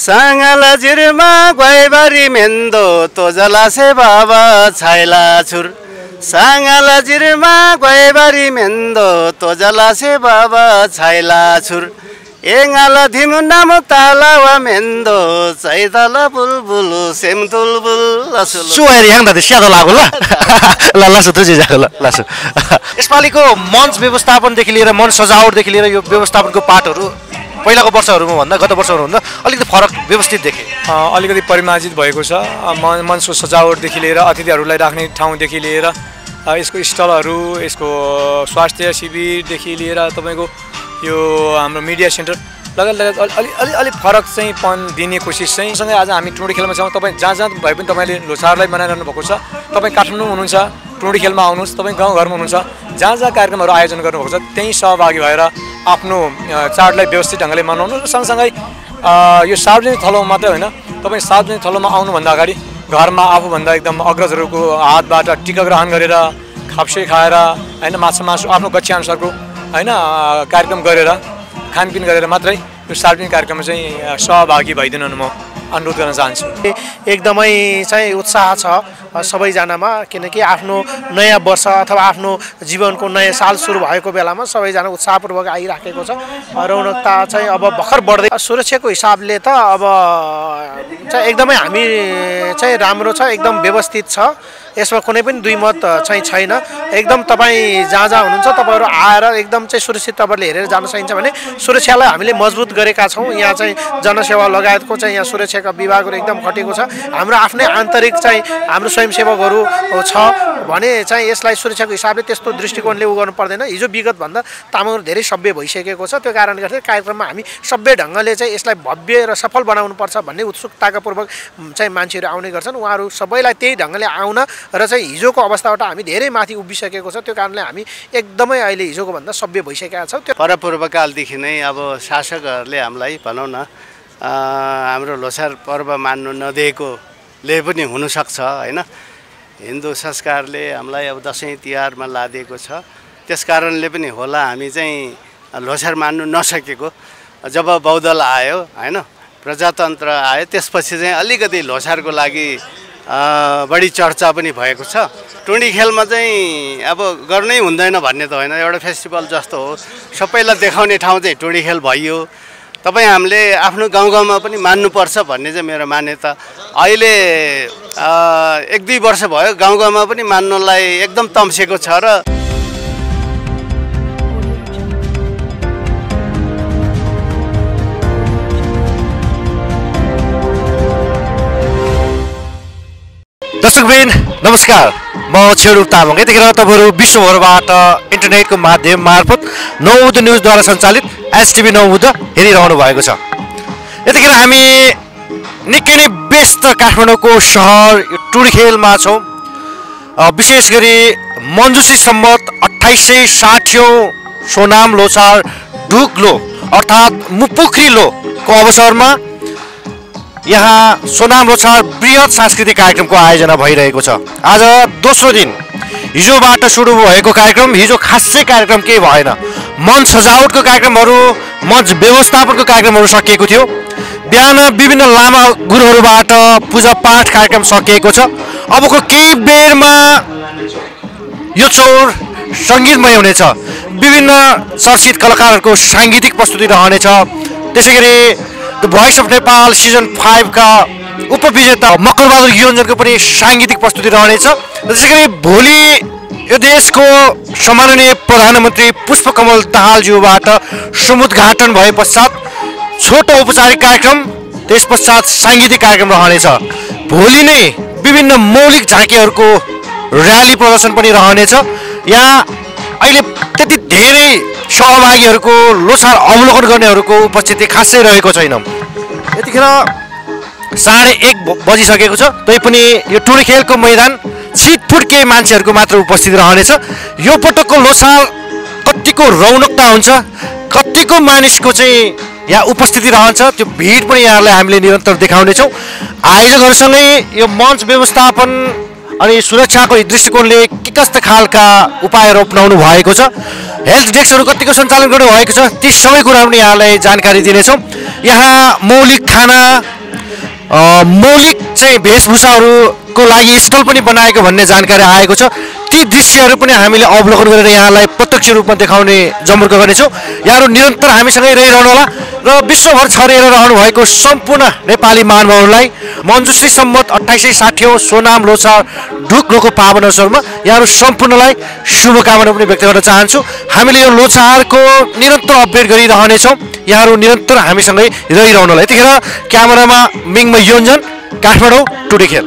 सांगाला जिरमा गएबारी मेन्दो तोजला से बाबा छाइला छुर सांगाला जिरमा गएबारी मेन्दो तोजला से बाबा छाइला छुर एंगाला धिमु नाम ताला वा मेन्दो चैताला बुलबुलु सेम तुलबुल लसुल सुएर yang tadi स्यादो लागो ल ल लसु तुझे जाको ल लसु यसपालिको मञ्च व्यवस्थापनदेखि लिएर मञ्च सजावटदेखि लिएर यो व्यवस्थापनको पाठहरू पहिलाको वर्षहरूमा भन्दा गत वर्षहरूभन्दा अलिकति फरक व्यवस्थित देखे अलिकति परिमार्जित भएको छ मञ्चको सजावटदेखि लिएर अतिथिहरूलाई राख्ने ठाउँदेखि लिएर यसको स्टलहरू यसको स्वास्थ्य शिविरदेखि लिएर तपाईको यो हाम्रो मिडिया सेन्टर लगायत अलि फरक चाहिँ पन दिने कोसिस चाहिँ सँगै आज हामी टुँडी खेलमा छौँ। तपाईँ जहाँ जहाँ भए पनि तपाईँले लोसारलाई बनाइरहनु भएको छ। तपाईँ काठमाडौँ हुनुहुन्छ टुँडी खेलमा आउनुहोस्, तपाईँ गाउँघरमा हुनुहुन्छ जहाँ जहाँ कार्यक्रमहरू आयोजन गर्नुभएको छ त्यहीँ सहभागी भएर आफ्नो चाडलाई व्यवस्थित ढङ्गले मनाउनु र सँगसँगै यो सार्वजनिक थलोमा मात्रै होइन, तपाईँ सार्वजनिक थलोमा आउनुभन्दा अगाडि घरमा आफूभन्दा एकदम अग्रजहरूको हातबाट टिका ग्रहण गरेर खाप्से खाएर होइन माछा मासु आफ्नो गच्छाअनुसारको होइन कार्यक्रम गरेर खानपिन गरेर मात्रै यो सार्वजनिक कार्यक्रममा चाहिँ सहभागी भइदिनु म अनुरोध गर्न चाहन्छु। एकदमै चाहिँ उत्साह छ सबैजनामा, किनकि आफ्नो नयाँ वर्ष अथवा आफ्नो जीवनको नयाँ साल सुरु भएको बेलामा सबैजना उत्साहपूर्वक आइराखेको छ। रौनकता चाहिँ अब भर्खर बढ्दै सुरक्षाको हिसाबले त अब चाहिँ एकदमै हामी चाहिँ राम्रो छ, एकदम व्यवस्थित छ। यसमा कुनै पनि दुई मत चाहिँ छैन। एकदम तपाईँ जहाँ जहाँ हुनुहुन्छ तपाईँहरू आएर एकदम चाहिँ सुरक्षित तपाईँले हेरेर जान सकिन्छ भने सुरक्षालाई हामीले मजबुत गरेका छौँ। यहाँ चाहिँ जनसेवा लगायतको चाहिँ यहाँ सुरक्षाका विभागहरू एकदम खटेको छ। हाम्रो आफ्नै आन्तरिक चाहिँ हाम्रो स्वयंसेवकहरू छ भने चाहिँ यसलाई सुरक्षाको हिसाबले त्यस्तो दृष्टिकोणले उ गर्नु पर्दैन। हिजो विगतभन्दा तामाङहरू धेरै सभ्य भइसकेको छ। त्यो कारणले गर्दा कार्यक्रममा हामी सभ्य ढङ्गले चाहिँ यसलाई भव्य र सफल बनाउनुपर्छ भन्ने उत्सुकतापूर्वक चाहिँ मान्छेहरू आउने गर्छन्। उहाँहरू सबैलाई त्यही ढङ्गले आउन र चाहिँ हिजोको अवस्थाबाट हामी धेरै माथि उभिसकेको छ। त्यो कारणले हामी एकदमै अहिले हिजोको भन्दा सभ्य भइसकेका छौँ। त्यो परपूर्वकालदेखि नै अब शासकहरूले हामीलाई भनौँ न हाम्रो लोसार पर्व मान्नु नदिएकोले पनि हुनसक्छ होइन। हिन्दू संस्कारले हामीलाई अब दसैँ तिहारमा लादिएको छ, त्यस कारणले पनि होला हामी चाहिँ लोसार मान्नु नसकेको। जब बौद्धल आयो होइन, प्रजातन्त्र आयो, त्यसपछि चाहिँ अलिकति लोसारको लागि बढी चर्चा पनि भएको छ। टुँडी खेलमा चाहिँ अब गर्नै हुँदैन भन्ने त होइन, एउटा फेस्टिभल जस्तो हो, सबैलाई देखाउने ठाउँ चाहिँ टुँडी खेल भइयो। तपाईँ हामीले आफ्नो गाउँ गाउँमा पनि मान्नुपर्छ भन्ने चाहिँ मेरो मान्यता। अहिले 1-2 वर्ष भयो गाउँ गाउँमा पनि मान्नलाई एकदम तम्सेको छ। र दर्शकवृन्द नमस्कार, म छेडु तामाङ। यतिखेर तपाईँहरू विश्वभरबाट इन्टरनेटको माध्यम मार्फत नवउदय न्युजद्वारा सञ्चालित एसटिभी नवउदय हेरिरहनु भएको छ। यतिखेर हामी निकै नै व्यस्त काठमाडौँको सहर टुँडी खेलमा छौँ। विशेष गरी मञ्जुसी सम्मत 2860 सोनाम लोसार ढुक्लो अर्थात् मुपुख्री लोको अवसरमा यहाँ सोनाम लोसार बृहत सांस्कृतिक कार्यक्रमको आयोजना भइरहेको छ। आज दोस्रो दिन, हिजोबाट सुरु भएको कार्यक्रम हिजो खासै कार्यक्रम केही भएन। मञ्च सजावटको कार्यक्रमहरू, मञ्च व्यवस्थापनको कार्यक्रमहरू सकिएको थियो। बिहान विभिन्न लामा गुरुहरूबाट पूजापाठ कार्यक्रम सकिएको छ। अबको केही बेरमा यो चौर सङ्गीतमय हुनेछ। विभिन्न चर्चित कलाकारहरूको साङ्गीतिक प्रस्तुति रहनेछ। त्यसै गरी the voice of Nepal season 5 का उपविजेता मकरबहादुर योन्जनको पनि साङ्गीतिक प्रस्तुति रहनेछ। त्यसै गरी भोलि यो देशको सम्माननीय प्रधानमन्त्री पुष्पकमल दाहालज्यूबाट समुद्घाटन भए पश्चात छोटो औपचारिक कार्यक्रम, त्यस पश्चात साङ्गीतिक कार्यक्रम रहनेछ। भोलि नै विभिन्न मौलिक झाँकीहरूको र्याली प्रदर्शन पनि रहनेछ। यहाँ अहिले त्यति धेरै सहभागीहरूको लोसार अवलोकन गर्नेहरूको उपस्थिति खासै रहेको छैन। यतिखेर 1:30 बजिसकेको छ, तैपनि यो टुँडी खेलको मैदान छिटफुट केही मान्छेहरूको मात्र उपस्थिति रहनेछ। यो पटकको लोसार कतिको रौनकता हुन्छ, कतिको मानिसको चाहिँ यहाँ उपस्थिति रहन्छ, त्यो भिड पनि यहाँलाई हामीले निरन्तर देखाउनेछौँ। आयोजकहरूसँगै यो मञ्च व्यवस्थापन अनि सुरक्षाको दृष्टिकोणले के कस्ता खालका उपायहरू अपनाउनु भएको छ, हेल्थ डेस्कहरू कतिको सञ्चालन गर्नु भएको छ, ती सबै कुराहरू पनि यहाँलाई जानकारी दिनेछौँ। यहाँ मौलिक खाना मौलिक चाहिँ वेशभूषाहरूको लागि स्टल पनि बनाएको भन्ने जानकारी आएको छ। ती दृश्यहरू पनि हामीले अवलोकन गरेर यहाँलाई प्रत्यक्ष रूपमा देखाउने जमर्को गर्नेछौँ। यहाँहरू निरन्तर हामीसँगै रहिरहनुहोला र विश्वभर छरिएर रहनुभएको सम्पूर्ण नेपाली महानुभावहरूलाई मञ्जुश्री सम्मत 2860 सोनाम लोछार ढुक्लोको पावन अवसरमा यहाँहरू सम्पूर्णलाई शुभकामना पनि व्यक्त गर्न चाहन्छु। हामीले यो लोछारको निरन्तर अपडेट गरिरहनेछौँ। यहाँहरू निरन्तर हामीसँगै रहिरहनुहोला। यतिखेर क्यामेरामा मिङमा योन्जन, काठमाडौँ, टुडे खेल।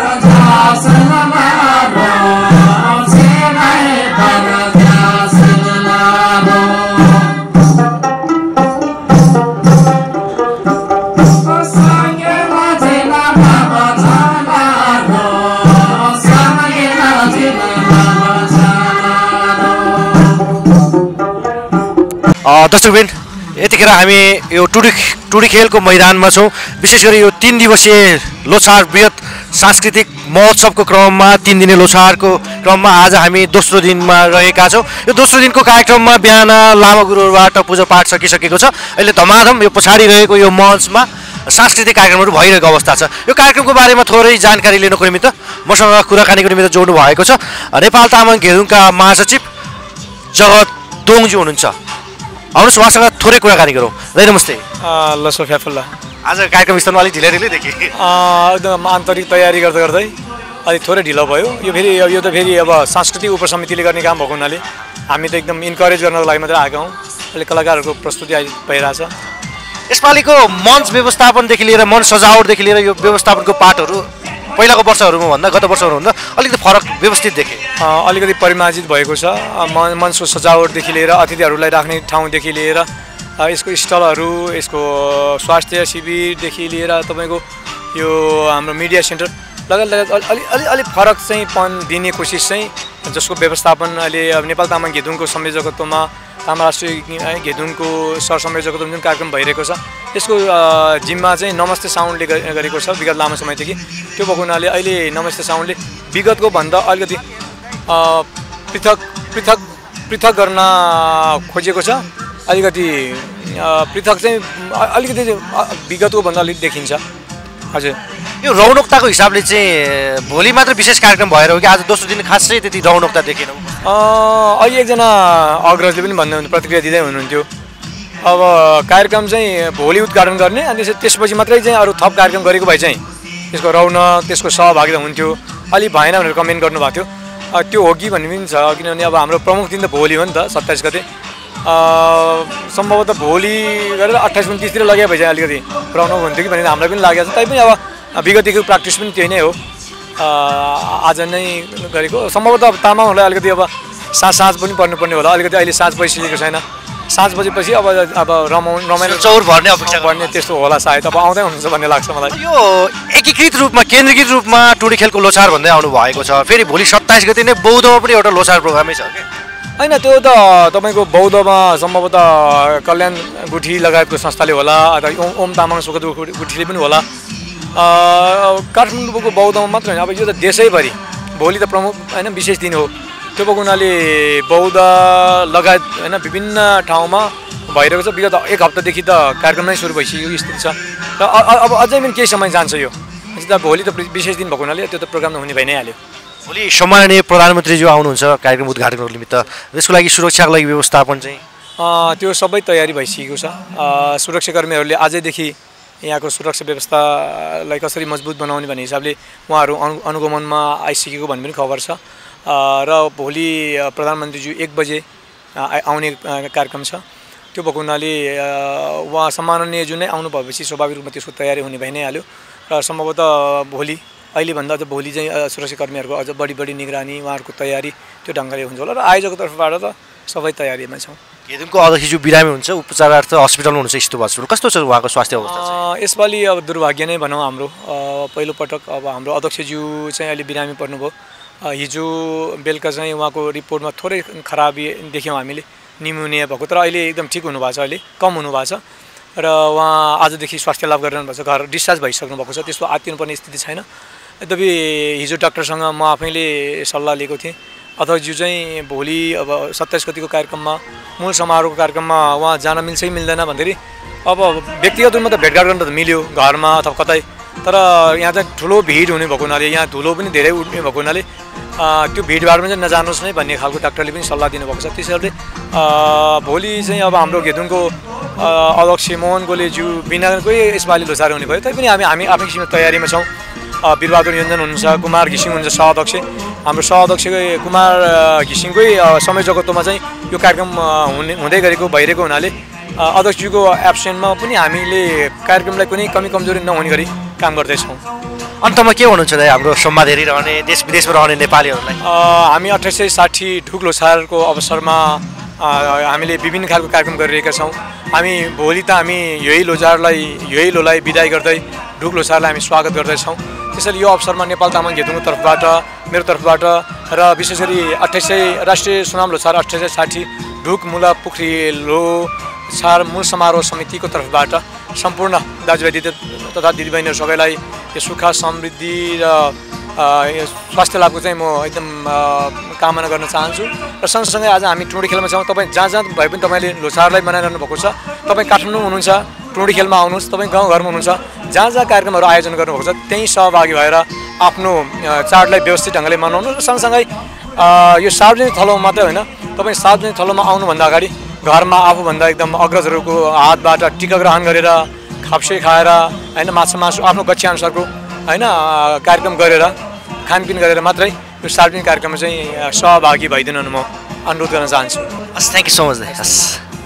दर्शकवृन्द, यतिखेर हामी यो टुडी खेलको मैदानमा छौँ। विशेष गरी यो 3 दिवसीय लोछार बृहत सांस्कृतिक महोत्सवको क्रममा 3 दिने लोछारको क्रममा आज हामी दोस्रो दिनमा रहेका छौँ। यो दोस्रो दिनको कार्यक्रममा बिहान लामा गुरुबाट पूजापाठ सकिसकेको छ। अहिले धमाधम यो पछाडि रहेको यो मञ्चमा सांस्कृतिक कार्यक्रमहरू भइरहेको अवस्था छ। यो कार्यक्रमको बारेमा थोरै जानकारी लिनको निमित्त मसँग कुराकानीको निमित्त जोड्नु भएको छ नेपाल तामाङ घेदुङका महासचिव जगत दोङज्यू हुनुहुन्छ। आउनुहोस् उहाँसँग थोरै कुराकानी गरौँ। दाइ नमस्ते। ल सोफ्याफुल्ला। आज कार्यक्रम स्थलमा अलिक ढिलै देखेँ। एकदम आन्तरिक तयारी गर्दै गर्दै अलिक थोरै ढिलो भयो। यो त फेरि अब सांस्कृतिक उपसमितिले गर्ने काम भएको हुनाले हामी त एकदम इन्करेज गर्नको लागि मात्रै आएका हौँ। अहिले कलाकारहरूको प्रस्तुति भइरहेछ। यसपालिको मञ्च व्यवस्थापनदेखि लिएर मञ्च सजावटदेखि लिएर यो व्यवस्थापनको पाठहरू पहिलाको वर्षहरूमा भन्दा गत वर्षहरूभन्दा अलिकति फरक व्यवस्थित देखेँ। अलिकति परिमार्जित भएको छ। मञ्चको सजावटदेखि लिएर अतिथिहरूलाई राख्ने ठाउँदेखि लिएर यसको स्टलहरू, यसको स्वास्थ्य शिविरदेखि लिएर तपाईँको यो हाम्रो मिडिया सेन्टर लगायत अलि फरक चाहिँ दिने कोसिस चाहिँ जसको व्यवस्थापन अहिले नेपाल तामाङ घेदुङको संयोजकत्वमा तामाङ राष्ट्रिय घेदुङको सरसंयोजकत्वमा जुन कार्यक्रम भइरहेको छ यसको जिम्मा चाहिँ नमस्ते साउन्डले गरेको छ विगत लामो समयदेखि। त्यो भएको हुनाले अहिले नमस्ते साउन्डले विगतको भन्दा अलिकति पृथक गर्न खोजेको छ। अलिकति पृथक चाहिँ अलिकति विगतको भन्दा अलिक देखिन्छ। हजुर, यो रौनकताको हिसाबले चाहिँ भोलि मात्र विशेष कार्यक्रम भएर हो कि आज दोस्रो दिन खासै त्यति रौनकता देखेन? अहिले एकजना अग्रजले पनि भन्दै हुनुहुन्थ्यो, प्रतिक्रिया दिँदै हुनुहुन्थ्यो अब कार्यक्रम चाहिँ भोलि उद्घाटन गर्ने अनि त्यसपछि मात्रै चाहिँ अरू थप कार्यक्रम गरेको भए चाहिँ त्यसको रौनक, त्यसको सहभागिता हुन्थ्यो। अलि भएन भनेर कमेन्ट गर्नुभएको थियो। त्यो हो कि भन्ने पनि छ, किनभने अब हाम्रो प्रमुख दिन त भोलि हो नि त, 27 गते। सम्भवतः भोलि गरेर 28-29तिर लगे भए चाहिँ अलिकति रौनक हुन्थ्यो कि भनेर हामीलाई पनि लागेको छ। तैपनि अब विगतदेखि प्र्याक्टिस पनि त्यही नै हो, आज नै गरेको। सम्भवतः अब तामाङहरूलाई अलिकति अब साँझ पनि पर्नुपर्ने होला। अलिकति अहिले साँझ बजिसकेको छैन। साँझ बजेपछि अब रमाइलो चौर भर्ने अपेक्षा पर्ने त्यस्तो होला सायद। अब आउँदै हुनुहुन्छ भन्ने लाग्छ मलाई। यो एकीकृत रूपमा केन्द्रीकृत रूपमा टुडी खेलको लोछार भन्दै आउनु भएको छ। फेरि भोलि 27 गते नै बौद्धमा पनि एउटा लोछार प्रोग्रामै छ कि होइन? त्यो त तपाईँको बौद्धमा सम्भवतः कल्याण गुठी लगायतको संस्थाले होला अथवा ओम तामाङ सुगत गुठीले पनि होला। काठमाडौँको बौद्धमा मात्र होइन, अब यो त देशैभरि भोलि त प्रमुख होइन विशेष दिन हो। त्यो भएको हुनाले बौद्ध लगायत होइन विभिन्न ठाउँमा भइरहेको छ। विगत 1 हप्तादेखि त कार्यक्रम नै सुरु भइसकेको स्थिति छ र अब अझै पनि केही समय जान्छ। यो भोलि त विशेष दिन भएको हुनाले त्यो त प्रोग्राम हुने भइ नै हाल्यो। भोलि सम्माननीय प्रधानमन्त्रीज्यू आउनुहुन्छ कार्यक्रम उद्घाटनको निमित्त। त्यसको लागि सुरक्षाको लागि व्यवस्थापन चाहिँ त्यो सबै तयारी भइसकेको छ। सुरक्षाकर्मीहरूले आजैदेखि यहाँको सुरक्षा व्यवस्थालाई कसरी मजबुत बनाउने भन्ने हिसाबले उहाँहरू अनुगमनमा आइसकेको भन्ने पनि खबर छ। र भोलि प्रधानमन्त्रीज्यू 1 बजे आउने कार्यक्रम छ। त्यो भएको हुनाले उहाँ सम्माननीय जुन नै आउनु भएपछि स्वाभाविक रूपमा त्यसको तयारी हुने भइ नै हाल्यो। र सम्भवतः भोलि अहिलेभन्दा अझ भोलि चाहिँ सुरक्षाकर्मीहरूको अझ बढी निगरानी, उहाँहरूको तयारी त्यो ढङ्गले हुन्छ होला। र आयोजकको तर्फबाट त सबै तयारीमा छौँ। घेदुङको अध्यक्षज्यू बिरामी हुन्छ, उपचारार्थ हस्पिटलमा हुनुहुन्छ, यस्तो हस्पिटल कस्तो छ उहाँको स्वास्थ्य अवस्था चाहिँ? यसपालि अब दुर्भाग्य नै भनौँ हाम्रो पहिलोपटक अब हाम्रो अध्यक्षज्यू चाहिँ अहिले बिरामी पर्नुभयो। हिजो बेलुका चाहिँ उहाँको रिपोर्टमा थोरै खराबी देख्यौँ हामीले, निमोनिया भएको, तर अहिले एकदम ठिक हुनुभएको छ, अहिले कम हुनुभएको छ र उहाँ आजदेखि स्वास्थ्य लाभ गरिरहनु भएको छ। घर डिस्चार्ज भइसक्नु भएको छ, त्यस्तो आत्तिनुपर्ने स्थिति छैन। यद्यपि हिजो डाक्टरसँग म आफैले सल्लाह लिएको थिएँ। अध्यक्षज्यू चाहिँ भोलि अब 27 गतिको कार्यक्रममा, मूल समारोहको कार्यक्रममा उहाँ जान मिल्छ कि मिल्दैन भन्दाखेरि अब व्यक्तिगत रूपमा त भेटघाट गर्न त मिल्यो घरमा अथवा कतै, तर यहाँ चाहिँ ठुलो भिड हुने भएको हुनाले यहाँ धुलो पनि धेरै उड्ने भएको हुनाले त्यो भिडभाडमा चाहिँ नजानुहोस् नै भन्ने खालको डाक्टरले पनि सल्लाह दिनुभएको छ। त्यसैले भोलि चाहिँ अब हाम्रो घेदुङको अध्यक्ष मोहन गोलेज्यू बिनाकै यसपालि लोसार हुने भयो तैपनि हामी आफ्नै किसिमको तयारीमा छौँ। वीरबहादुर योन्जन हुनुहुन्छ, कुमार घिसिङ हुन्छ सहअध्यक्ष, हाम्रो सहअध्यक्षकै कुमार घिसिङकै संयोजकत्वमा चाहिँ यो कार्यक्रम हुँदै गरेको भइरहेको हुनाले अध्यक्षज्यूको एब्सेन्टमा पनि हामीले कार्यक्रमलाई कुनै कमी कमजोरी नहुने गरी काम गर्दैछौँ। अन्तमा के भन्नुहुन्छ दाइ हाम्रो संवाद हेरिरहने देश विदेशमा रहने नेपालीहरूलाई? हामी 2860 ढुक लोसारको अवसरमा हामीले विभिन्न खालको कार्यक्रम गरिरहेका छौँ। हामी भोलि त हामी यही लोलाई बिदाई गर्दै ढुक लोसारलाई हामी स्वागत गर्दैछौँ। त्यसैले यो अवसरमा नेपाल तामाङ घेदुङको तर्फबाट, मेरो तर्फबाट र विशेष गरी 2800 राष्ट्रिय सुनाम लोसार 2860 ढुक मुला पोखरी लोसार मूल समारोह समितिको तर्फबाट सम्पूर्ण दाजुभाइ दिदी तथा दिदीबहिनीहरू सबैलाई यो सुख समृद्धि र स्वास्थ्य लाभको चाहिँ म एकदम कामना गर्न चाहन्छु। र सँगसँगै आज हामी टुँडी खेलमा छौँ। तपाईँ जहाँ जहाँ भए पनि तपाईँले लोसारलाई मनाइरहनु भएको छ, तपाईँ काठमाडौँ हुनुहुन्छ टुँडी खेलमा आउनुहोस्, तपाईँ गाउँघरमा हुनुहुन्छ जहाँ जहाँ कार्यक्रमहरू आयोजन गर्नुभएको छ त्यहीँ सहभागी भएर आफ्नो चाडलाई व्यवस्थित ढङ्गले मनाउनु। र सँगसँगै यो सार्वजनिक थलोमा मात्रै होइन, तपाईँ सार्वजनिक थलोमा आउनुभन्दा अगाडि घरमा आफूभन्दा एकदम अग्रजहरूको हातबाट टिका ग्रहण गरेर खाप्से खाएर होइन माछा मासु आफ्नो गच्छाअनुसारको होइन कार्यक्रम गरेर खानपिन गरेर मात्रै यो सार्वजनिक कार्यक्रममा चाहिँ सहभागी भइदिनु म अनुरोध गर्न चाहन्छु। हस्, थ्याङ्क यू सो मच दाइ। हस्।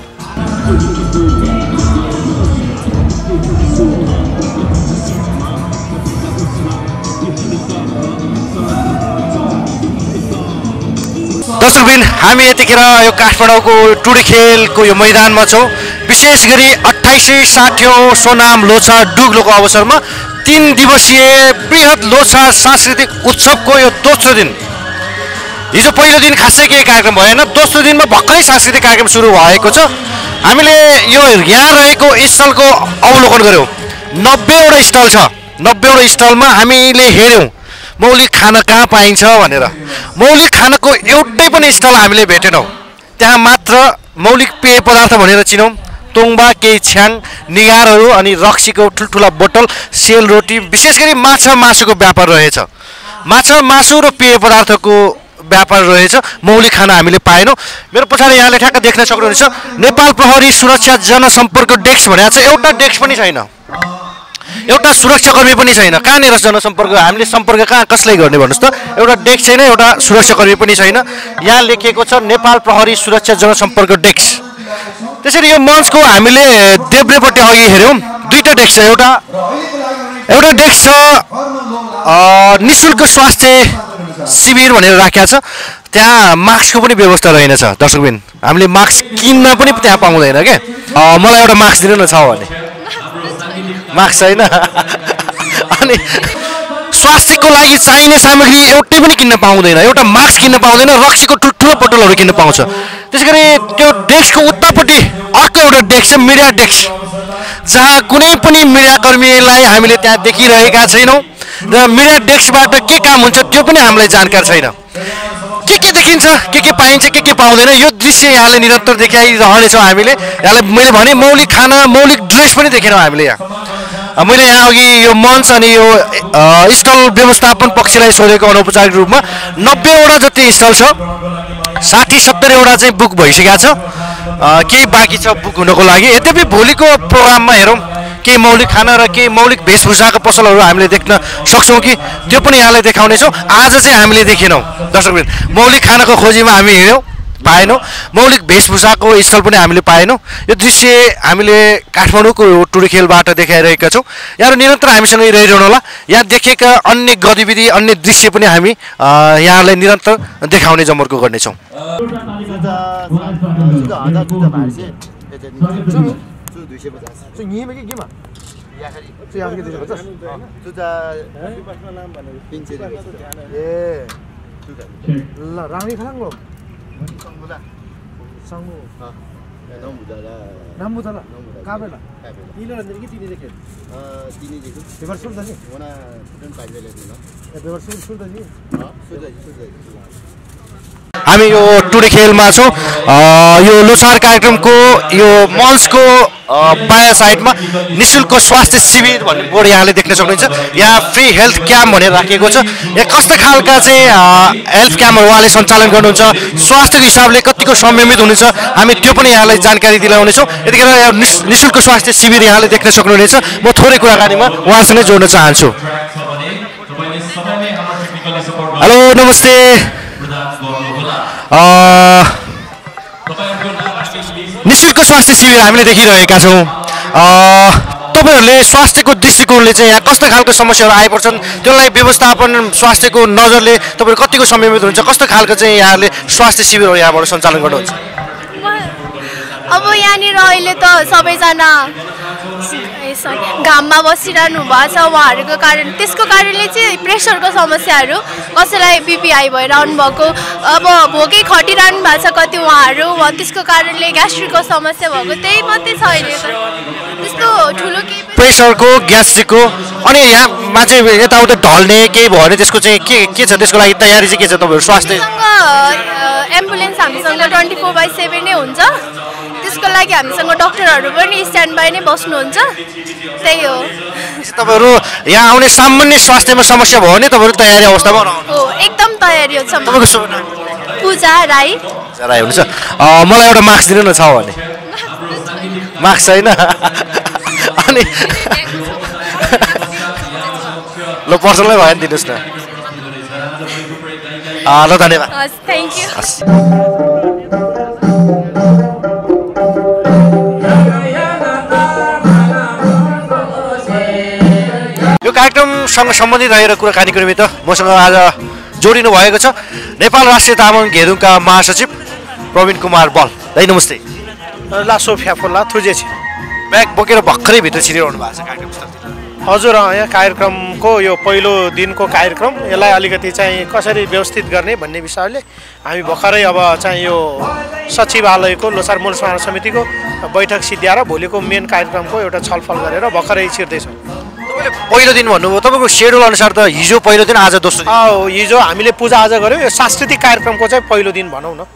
दर्शकबिन हामी यतिखेर यो काठमाडौँको टुडी खेलको यो मैदानमा छौँ। विशेष गरी 2860औं सोनाम लोछार डुग्लोको अवसरमा 3 दिवसीय बृहत लोछार सांस्कृतिक उत्सवको यो दोस्रो दिन। हिजो पहिलो दिन खासै केही कार्यक्रम भएन, दोस्रो दिनमा भर्खरै सांस्कृतिक कार्यक्रम सुरु भएको छ। हामीले यो यहाँ रहेको स्थलको अवलोकन गऱ्यौँ। 90वटा स्टल छ। 90वटा स्टलमा हामीले हेऱ्यौँ मौलिक खाना कहाँ पाइन्छ भनेर। मौलिक खानाको एउटै पनि स्टल हामीले भेटेनौँ। त्यहाँ मात्र मौलिक पेय पदार्थ भनेर चिनौँ। तोङ्बा, केही छ्याङ, निगारहरू अनि रक्सीको ठुल्ठुला बोतल, सेलरोटी, विशेष गरी माछा मासुको व्यापार रहेछ। माछा मासु र पेय पदार्थको व्यापार रहेछ। मौलिक खाना हामीले पाएनौँ। मेरो पछाडि यहाँले ठ्याक्क देख्न सक्नुहुनेछ नेपाल प्रहरी सुरक्षा जनसम्पर्क डेस्क भनेको छ। एउटा डेस्क पनि छैन, एउटा सुरक्षाकर्मी पनि छैन। कहाँनिर जनसम्पर्क, हामीले सम्पर्क कहाँ कसलाई गर्ने भन्नुहोस् त? एउटा डेस्क छैन, एउटा सुरक्षाकर्मी पनि छैन। यहाँ लेखिएको छ नेपाल प्रहरी सुरक्षा जनसम्पर्क डेस्क। त्यसरी यो मञ्चको हामीले देब्रेपट्टि अघि हेऱ्यौँ, दुईवटा डेस्क छ। एउटा डेस्क छ निःशुल्क स्वास्थ्य शिविर भनेर राखेको छ। त्यहाँ मास्कको पनि व्यवस्था रहेनछ। दर्शकबिन हामीले मास्क किन्न पनि त्यहाँ पाउँदैन क्या। मलाई एउटा मास्क दिनु न छ भने। मास्क छैन। अनि स्वास्थ्यको लागि चाहिने सामग्री एउटै पनि किन्न पाउँदैन, एउटा मास्क किन्न पाउँदैन, रक्सीको ठुल्ठुलो बोतलहरू किन्न पाउँछ। त्यसै गरी त्यो डेस्कको उतापट्टि अर्को एउटा डेस्क छ, मिडिया डेस्क, जहाँ कुनै पनि मिडियाकर्मीलाई हामीले त्यहाँ देखिरहेका छैनौँ र मिडिया डेस्कबाट के काम हुन्छ त्यो पनि हामीलाई जानकारी छैन। के देखिन्छ, के पाइन्छ, के पाउँदैन, यो दृश्य यहाँले निरन्तर देखाइरहनेछौँ हामीले। यहाँलाई मैले भने मौलिक खाना, मौलिक ड्रेस पनि देखेनौँ हामीले यहाँ। मैले यहाँ अघि यो मञ्च अनि यो स्टल व्यवस्थापन पक्षलाई सोधेको अनौपचारिक रूपमा 90वटा जति स्टल छ। 60-70वटा चाहिँ बुक भइसकेको छ, केही बाँकी छ बुक हुनको लागि। यद्यपि भोलिको प्रोग्राममा हेरौँ केही मौलिक खाना र केही मौलिक वेशभूषाको पसलहरू हामीले देख्न सक्छौँ कि त्यो पनि यहाँलाई देखाउनेछौँ। आज चाहिँ हामीले देखेनौँ दर्शकबिन। मौलिक खानाको खोजीमा हामी हिँड्यौँ, पाएनौँ। मौलिक वेशभूषाको स्थल पनि हामीले पाएनौँ। यो दृश्य हामीले काठमाडौँको टुडी खेलबाट देखाइरहेका छौँ। यहाँ निरन्तर हामीसँगै रहिरहनु होला। यहाँ देखेका अन्य गतिविधि, अन्य दृश्य पनि हामी यहाँलाई निरन्तर देखाउने जमर्को गर्नेछौँ। 남부잖아. 까베라. 이런 게 티니게. 티니게. 배வர் 술다니. 원아 그런 빨래래도. 배वर 술 술다니. 술다니. हामी यो टुडे खेलमा छौँ। यो लोछार कार्यक्रमको यो मञ्चको बायाँ साइडमा निःशुल्क स्वास्थ्य शिविर भन्ने बोर्ड यहाँले देख्न सक्नुहुन्छ। यहाँ फ्री हेल्थ क्याम्प भनेर राखिएको छ। यहाँ कस्ता खालका चाहिँ हेल्थ क्याम्पहरू उहाँले सञ्चालन गर्नुहुन्छ, स्वास्थ्यको हिसाबले कतिको संयमित हुनुहुन्छ, हामी त्यो पनि यहाँलाई जानकारी दिलाउनेछौँ। यतिखेर यहाँ निःशुल्क स्वास्थ्य शिविर यहाँले देख्न सक्नुहुनेछ। म थोरै कुराकानीमा उहाँसँगै जोड्न चाहन्छु। हेलो, नमस्ते। निःशुल्क स्वास्थ्य शिविर हामीले देखिरहेका छौँ। तपाईँहरूले स्वास्थ्यको दृष्टिकोणले चाहिँ यहाँ कस्तो खालको समस्याहरू आइपर्छन्, त्यसलाई व्यवस्थापन स्वास्थ्यको नजरले तपाईँहरू कतिको संयमित हुन्छ, कस्तो खालको चाहिँ यहाँले स्वास्थ्य शिविरहरू यहाँबाट सञ्चालन गर्नुहुन्छ? अब यहाँनिर अहिले त सबैजना घाममा बसिरहनु भएको छ उहाँहरूको कारण, त्यसको कारणले चाहिँ प्रेसरको समस्याहरू, कसैलाई बिपी हाई भएर आउनुभएको, अब भोकै खटिरहनु भएको छ कति उहाँहरू, त्यसको कारणले ग्यास्ट्रिकको समस्या भएको, त्यही मात्रै छ अहिले त, त्यस्तो ठुलो केही प्रेसरको ग्यास्ट्रिकको। अनि यहाँमा चाहिँ यताउता ढल्ने केही भयो भने त्यसको चाहिँ के छ, त्यसको लागि तयारी चाहिँ के छ तपाईँहरू? स्वास्थ्य एम्बुलेन्स हामीसँग 24/7 नै हुन्छ, त्यसको लागि हामीसँग डक्टरहरू पनि स्ट्यान्ड बाई नै बस्नुहुन्छ, त्यही हो। तपाईँहरू यहाँ आउने सामान्य स्वास्थ्यमा समस्या भयो भने तपाईँहरू तयारी अवस्थामा हो, एकदम तयारी हो। पूजा राई हुन्छ। मलाई एउटा मार्क्स दिनु न छ भने? मार्क्स छैन? अनि ल पर्सनलै भयो भने दिनुहोस् न। ल धन्यवाद। Thank you. यो कार्यक्रमसँग सम्बन्धित रहेर कुराकानीको निमित्त मसँग आज जोडिनु भएको छ नेपाल राष्ट्रिय तामाङ घेदुङका महासचिव प्रवीण कुमार बल। दाइ नमस्ते। लासो फ्याफोला थुजेछ। ब्याग बोकेर भर्खरै भित्र छिरिरहनु भएको छ कार्यक्रम। हजुर, यहाँ कार्यक्रमको यो पहिलो दिनको कार्यक्रम, यसलाई अलिकति चाहिँ कसरी व्यवस्थित गर्ने भन्ने विषयले हामी भर्खरै अब चाहिँ यो सचिवालयको लोछार मूल स्मारक समितिको बैठक सिद्ध्याएर भोलिको मेन कार्यक्रमको एउटा छलफल गरेर भर्खरै छिर्दैछौँ। तपाईँले पहिलो दिन भन्नुभयो, तपाईँको सेड्युल अनुसार त हिजो पहिलो दिन, आज दोस्रो दिन? हिजो हामीले पूजा आज गऱ्यौँ। यो सांस्कृतिक कार्यक्रमको चाहिँ पहिलो दिन भनौँ न।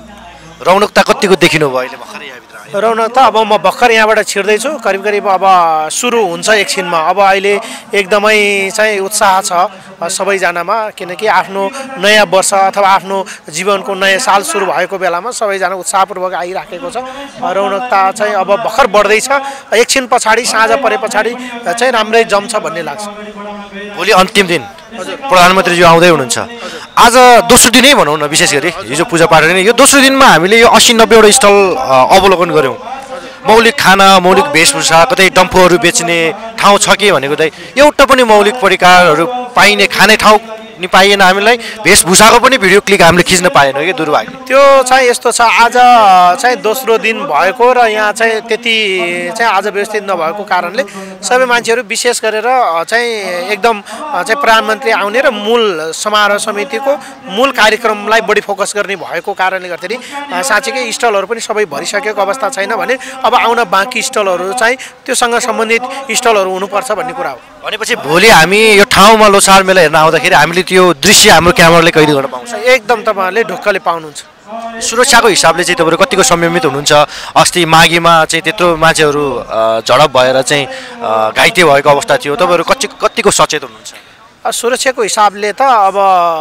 रौनकता कतिको देखिनु भयो अहिले भर्खरै यहाँभित्र? रौनक त अब म भर्खर यहाँबाट छिर्दैछु, करिब करिब अब सुरु हुन्छ एकछिनमा। अब अहिले एकदमै चाहिँ उत्साह छ सबैजनामा, किनकि आफ्नो नयाँ वर्ष अथवा आफ्नो जीवनको नयाँ साल सुरु भएको बेलामा सबैजना उत्साहपूर्वक आइराखेको छ। रौनकता चाहिँ अब भर्खर बढ्दैछ। एकछिन पछाडि साँझ परे पछाडि चाहिँ राम्रै जम्छ भन्ने लाग्छ। भोलि अन्तिम दिन प्रधानमन्त्रीज्यू आउँदै हुनुहुन्छ। आज दोस्रो दिनै भनौँ न, विशेष गरी हिजो पूजा पाठ नै, यो दोस्रो दिनमा हामीले यो 80-90वटा स्टल अवलोकन गऱ्यौँ। मौलिक खाना, मौलिक वेशभूषा, कतै डम्फुहरू बेच्ने ठाउँ छ कि भनेको चाहिँ एउटा पनि मौलिक परिकारहरू पाइने खाने ठाउँ नि पाइएन हामीलाई, वेशभूषाको पनि भिडियो क्लिक हामीले खिच्न पाएनौँ कि दुर्भाग्य। त्यो चाहिँ यस्तो छ, आज चाहिँ दोस्रो दिन भएको र यहाँ चाहिँ त्यति चाहिँ आज व्यवस्थित नभएको कारणले सबै मान्छेहरू विशेष गरेर चाहिँ एकदम चाहिँ प्रधानमन्त्री आउने र मूल समारोह समितिको मूल कार्यक्रमलाई बढी फोकस गर्ने भएको कारणले गर्दाखेरि साँच्चीकै स्टलहरू पनि सबै भरिसकेको अवस्था छैन भने अब आउन बाँकी स्टलहरू चाहिँ त्योसँग सम्बन्धित स्टलहरू हुनुपर्छ भन्ने कुरा हो। भनेपछि भोलि हामी यो ठाउँमा लोछार मेला हेर्न आउँदाखेरि हामीले त्यो दृश्य हाम्रो क्यामेराले कैद गर्न पाउँछ? एकदम तपाईँहरूले ढुक्कले पाउनुहुन्छ। सुरक्षाको हिसाबले चाहिँ तपाईँहरू कतिको संयमित हुनुहुन्छ? अस्ति माघीमा चाहिँ त्यत्रो मान्छेहरू झडप भएर चाहिँ घाइते भएको अवस्था थियो, तपाईँहरू कतिको सचेत हुनुहुन्छ? सुरक्षाको हिसाबले त अब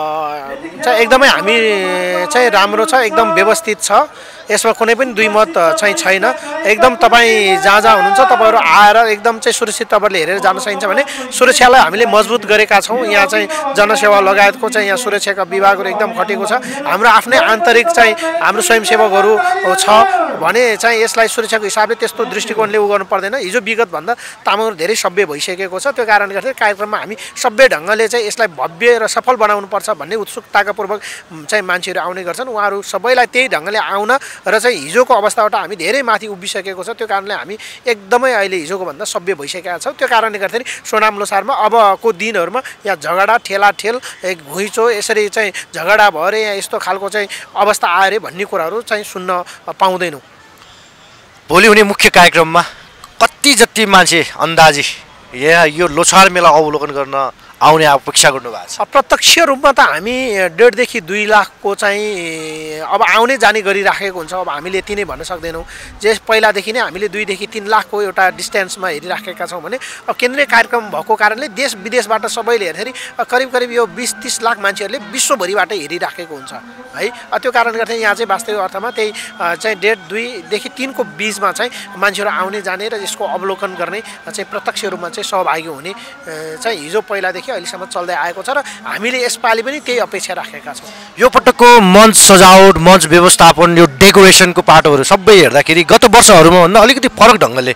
चाहिँ एकदमै हामी चाहिँ राम्रो छ, एकदम व्यवस्थित छ, यसमा कुनै पनि दुई मत चाहिँ छैन। एकदम तपाईँ जहाँ जहाँ हुनुहुन्छ तपाईँहरू आएर एकदम चाहिँ सुरक्षित तपाईँहरूले हेरेर जान सकिन्छ भने सुरक्षालाई हामीले मजबुत गरेका छौँ। यहाँ चाहिँ जनसेवा लगायतको चाहिँ यहाँ सुरक्षाका विभागहरू एकदम खटेको छ। हाम्रो आफ्नै आन्तरिक चाहिँ हाम्रो स्वयंसेवकहरू छ भने चाहिँ यसलाई सुरक्षाको हिसाबले त्यस्तो दृष्टिकोणले उ गर्नु पर्दैन। हिजो विगतभन्दा तामाङहरू धेरै सभ्य भइसकेको छ, त्यो कारणले गर्दा कार्यक्रममा हामी सभ्य ढङ्गले चाहिँ यसलाई भव्य र सफल बनाउनुपर्छ भन्ने उत्सुकतापूर्वक चाहिँ मान्छेहरू आउने गर्छन्। उहाँहरू सबैलाई त्यही ढङ्गले आउन र चाहिँ हिजोको अवस्थाबाट हामी धेरै माथि उभिसकेको छ, त्यो कारणले हामी एकदमै अहिले हिजोको भन्दा सभ्य भइसकेका छौँ। त्यो कारणले गर्दाखेरि सोनाम लोछारमा अबको दिनहरूमा यहाँ झगडा ठेलाठेल घुइँचो यसरी चाहिँ झगडा भएर यहाँ यस्तो खालको चाहिँ अवस्था आयो अरे भन्ने कुराहरू चाहिँ सुन्न पाउँदैनौँ। भोलि हुने मुख्य कार्यक्रममा कति जति मान्छे अन्दाजी यहाँ यो लोछार मेला अवलोकन गर्न आउने अपेक्षा गर्नु भएको छ? प्रत्यक्ष रूपमा त हामी 1.5 देखि 2 लाखको चाहिँ अब आउने जाने गरिराखेको हुन्छ। अब हामीले यति नै भन्न सक्दैनौँ। जे पहिलादेखि नै हामीले 2 देखि 3 लाखको एउटा डिस्टेन्समा हेरिराखेका छौँ भने अब केन्द्रीय कार्यक्रम भएको कारणले देश विदेशबाट सबैले हेर्दाखेरि करिब करिब यो 20-30 लाख मान्छेहरूले विश्वभरिबाट हेरिराखेको हुन्छ है। त्यो कारणले गर्दा यहाँ चाहिँ वास्तविक अर्थमा त्यही चाहिँ 1.5-2 देखि 3 को बीचमा चाहिँ मान्छेहरू आउने जाने र यसको अवलोकन गर्ने चाहिँ प्रत्यक्ष रूपमा चाहिँ सहभागी हुने चाहिँ हिजो पहिलादेखि अहिलेसम्म चल्दै आएको छ र हामीले यसपालि पनि त्यही अपेक्षा राखेका छौँ। यो पटकको मञ्च सजावट, मञ्च व्यवस्थापन, यो डेकोरेसनको पाटोहरू सबै हेर्दाखेरि गत वर्षहरूमा भन्दा अलिकति फरक ढङ्गले